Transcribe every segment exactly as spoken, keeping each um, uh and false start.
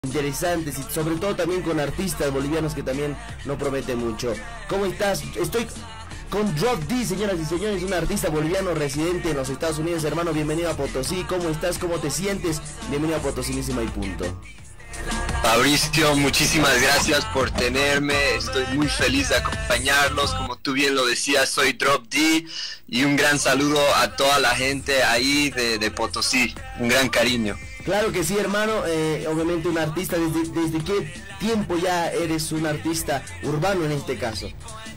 interesantes y sobre todo también con artistas bolivianos que también no prometen mucho. ¿Cómo estás? Estoy con Drop D, señoras y señores, un artista boliviano residente en los Estados Unidos. Hermano, bienvenido a Potosí. ¿Cómo estás? ¿Cómo te sientes? Bienvenido a Potosínísima y punto. Fabricio, muchísimas gracias por tenerme, estoy muy feliz de acompañarlos, como tú bien lo decías, soy Drop D y un gran saludo a toda la gente ahí de, de Potosí, un gran cariño. Claro que sí, hermano, eh, obviamente un artista, ¿desde, ¿desde qué tiempo ya eres un artista urbano en este caso?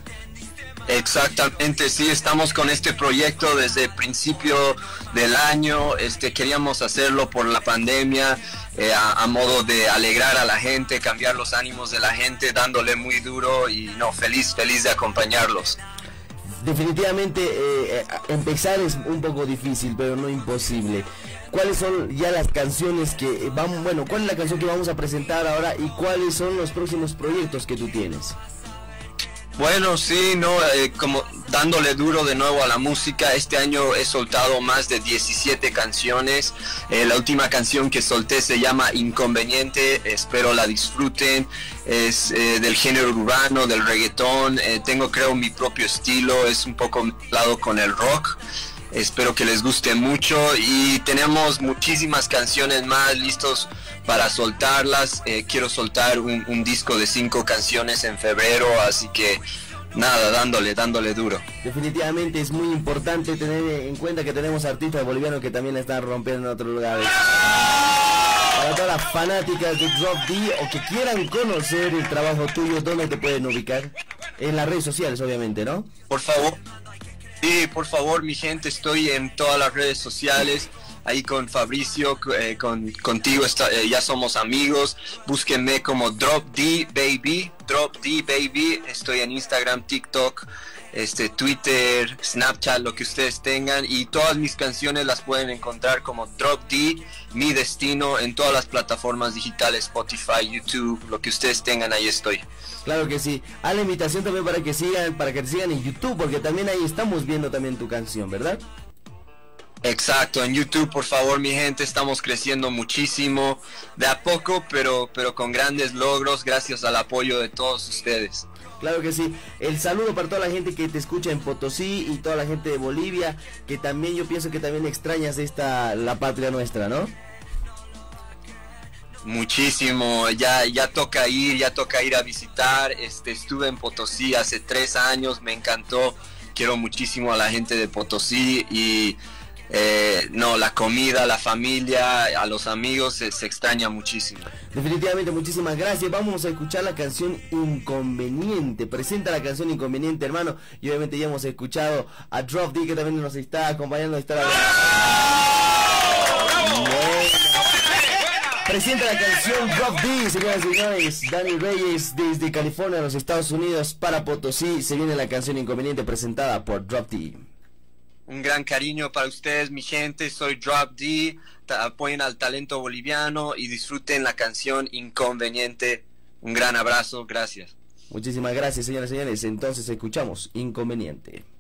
Exactamente, sí, estamos con este proyecto desde el principio del año. Este, queríamos hacerlo por la pandemia, eh, a, a modo de alegrar a la gente, cambiar los ánimos de la gente, dándole muy duro y no, feliz, feliz de acompañarlos. Definitivamente eh, empezar es un poco difícil, pero no imposible. ¿Cuáles son ya las canciones que vamos, bueno, cuál es la canción que vamos a presentar ahora y cuáles son los próximos proyectos que tú tienes? Bueno, sí, no, eh, como dándole duro de nuevo a la música. Este año he soltado más de diecisiete canciones. Eh, la última canción que solté se llama Inconveniente, espero la disfruten. Es eh, del género urbano, del reggaetón. Eh, tengo, creo, mi propio estilo, es un poco mezclado con el rock. Espero que les guste mucho y tenemos muchísimas canciones más listos para soltarlas. Eh, quiero soltar un, un disco de cinco canciones en febrero, así que nada, dándole, dándole duro. Definitivamente es muy importante tener en cuenta que tenemos artistas bolivianos que también la están rompiendo en otros lugares. Para todas las fanáticas de Drop D o que quieran conocer el trabajo tuyo, ¿dónde te pueden ubicar? En las redes sociales, obviamente, ¿no? Por favor. Sí, por favor, mi gente, estoy en todas las redes sociales, ahí con Fabricio, eh, con, contigo está, eh, ya somos amigos. Búsquenme como Drop D Baby, Drop D Baby, estoy en Instagram, TikTok, este, Twitter, Snapchat, lo que ustedes tengan, y todas mis canciones las pueden encontrar como Drop D, Mi Destino, en todas las plataformas digitales, Spotify, YouTube, lo que ustedes tengan, ahí estoy. Claro que sí. A la invitación también para que sigan, para que te sigan en YouTube, porque también ahí estamos viendo también tu canción, ¿verdad? Exacto, en YouTube, por favor, mi gente, estamos creciendo muchísimo, de a poco, pero, pero con grandes logros, gracias al apoyo de todos ustedes. Claro que sí. El saludo para toda la gente que te escucha en Potosí y toda la gente de Bolivia, que también yo pienso que también extrañas esta, la patria nuestra, ¿no? Muchísimo, ya, ya toca ir, ya toca ir a visitar. Este, estuve en Potosí hace tres años, me encantó, quiero muchísimo a la gente de Potosí y eh, no, la comida, la familia, a los amigos, se, se extraña muchísimo. Definitivamente, muchísimas gracias. Vamos a escuchar la canción Inconveniente. Presenta la canción Inconveniente, hermano. Y obviamente ya hemos escuchado a Drop D, que también nos está acompañando. Está la... Presenta la canción Drop D, señoras y señores. Dani Reyes desde California, los Estados Unidos, para Potosí. Se viene la canción Inconveniente presentada por Drop D. Un gran cariño para ustedes, mi gente. Soy Drop D. Apoyen al talento boliviano y disfruten la canción Inconveniente. Un gran abrazo, gracias. Muchísimas gracias, señoras y señores. Entonces escuchamos Inconveniente.